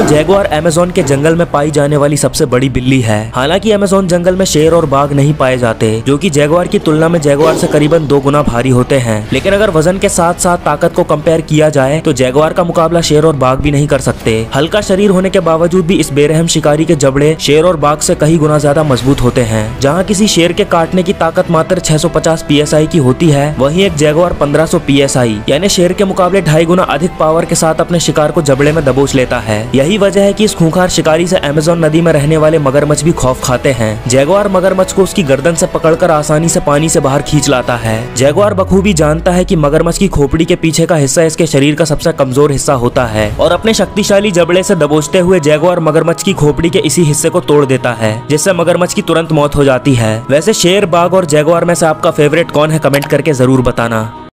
दोस्तों Jaguar Amazon के जंगल में पाई जाने वाली सबसे बड़ी बिल्ली है। हालांकि अमेज़न जंगल में शेर और बाघ नहीं पाए जाते, जो कि जैगुआर की तुलना में जैगुआर से करीबन 2 गुना भारी होते हैं। लेकिन अगर वजन के साथ साथ ताकत को कंपेयर किया जाए तो जैगुआर का मुकाबला शेर और बाघ भी नहीं कर सकते। हल्का शरीर होने के बावजूद भी इस बेरहम शिकारी के जबड़े शेर और बाघ से कई गुना ज्यादा मजबूत होते हैं। जहाँ किसी शेर के काटने की ताकत मात्र 650 PSI की होती है, वहीं एक जैगुआर 1500 PSI यानी शेर के मुकाबले 2.5 गुना अधिक पावर के साथ अपने शिकार को जबड़े में दबोच लेता है। यही वजह है कि इस खूंखार शिकारी से अमेज़न नदी में रहने वाले मगरमच्छ भी खौफ खाते हैं। जैगुआर मगरमच्छ को उसकी गर्दन से पकड़कर आसानी से पानी से बाहर खींच लाता है। जैगुआर बखूबी जानता है कि मगरमच्छ की खोपड़ी के पीछे का हिस्सा इसके शरीर का सबसे कमजोर हिस्सा होता है और अपने शक्तिशाली जबड़े से दबोचते हुए जैगुआर मगरमच्छ की खोपड़ी के इसी हिस्से को तोड़ देता है, जिससे मगरमच्छ की तुरंत मौत हो जाती है। वैसे शेर, बाघ और जैगुआर में से आपका फेवरेट कौन है, कमेंट करके जरूर बताना।